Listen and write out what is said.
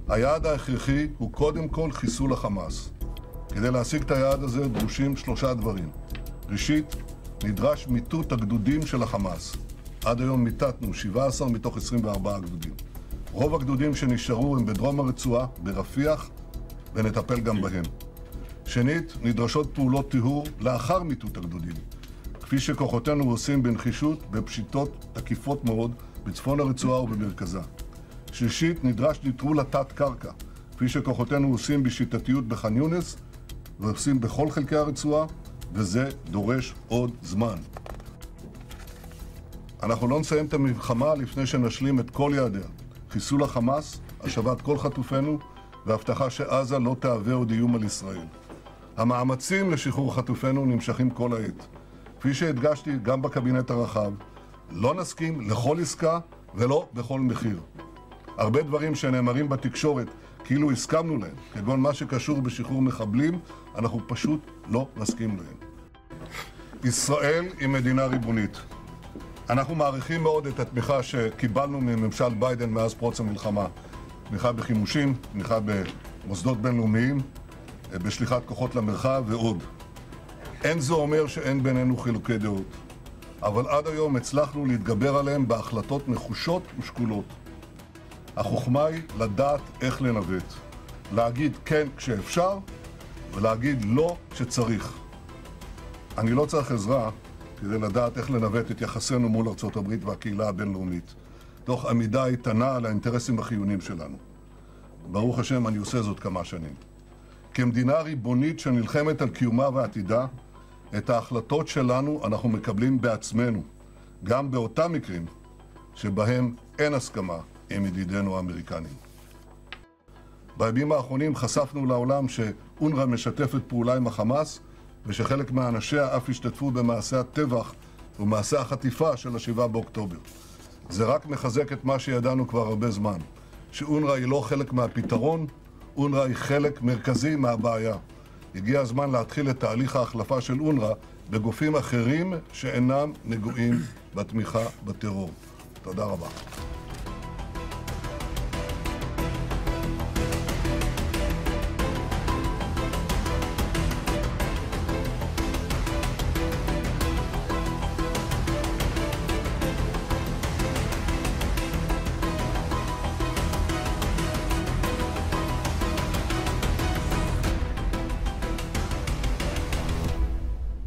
היעד ההכרחי הוא קודם כל חיסול החמאס. כדי להשיג את היעד הזה דרושים 3 דברים. ראשית, נדרש מיטוט הגדודים של החמאס. עד היום מיטטנו 17 מתוך 24 גדודים. רוב הגדודים שנשארו הם בדרום הרצועה, ברפיח, ונטפל גם בהם. שנית, נדרשות פעולות טיהור לאחר מיטוט הגדודים, כפי שכוחותינו עושים בנחישות בפשיטות תקיפות מאוד בצפון הרצועה ובמרכזה. שלישית, נדרש נטרול התת-קרקע, כפי שכוחותינו עושים בשיטתיות בח'אן יונס ועושים בכל חלקי הרצועה, וזה דורש עוד זמן. אנחנו לא נסיים את המלחמה לפני שנשלים את כל יעדיה. חיסול החמאס, השבת כל חטופינו, והבטחה שעזה לא תהווה עוד איום על ישראל. המאמצים לשחרור חטופינו נמשכים כל העת. כפי שהדגשתי גם בקבינט הרחב, לא נסכים לכל עסקה ולא בכל מחיר. הרבה דברים שנאמרים בתקשורת כאילו הסכמנו להם, כגון מה שקשור בשחרור מחבלים, אנחנו פשוט לא נסכים להם. ישראל היא מדינה ריבונית. אנחנו מעריכים מאוד את התמיכה שקיבלנו מממשל ביידן מאז פרוץ המלחמה. תמיכה בחימושים, תמיכה במוסדות בינלאומיים, בשליחת כוחות למרחב ועוד. אין זה אומר שאין בינינו חילוקי דעות, אבל עד היום הצלחנו להתגבר עליהם בהחלטות נחושות ושקולות. החוכמה היא לדעת איך לנווט, להגיד כן כשאפשר ולהגיד לא כשצריך. אני לא צריך עזרה כדי לדעת איך לנווט את יחסינו מול ארצות הברית והקהילה הבינלאומית, תוך עמידה איתנה על האינטרסים החיוניים שלנו. ברוך השם, אני עושה זאת כמה שנים. כמדינה ריבונית שנלחמת על קיומה ועתידה, את ההחלטות שלנו אנחנו מקבלים בעצמנו, גם באותם מקרים שבהם אין הסכמה עם ידידינו האמריקנים. בימים האחרונים חשפנו לעולם שאונר"א משתפת פעולה עם החמאס, ושחלק מאנשיה אף השתתפו במעשי הטבח ומעשי החטיפה של 7 באוקטובר. זה רק מחזק את מה שידענו כבר הרבה זמן, שאונר"א היא לא חלק מהפתרון, אונר"א היא חלק מרכזי מהבעיה. הגיע הזמן להתחיל את תהליך ההחלפה של אונר"א בגופים אחרים שאינם נגועים בתמיכה בטרור. תודה רבה.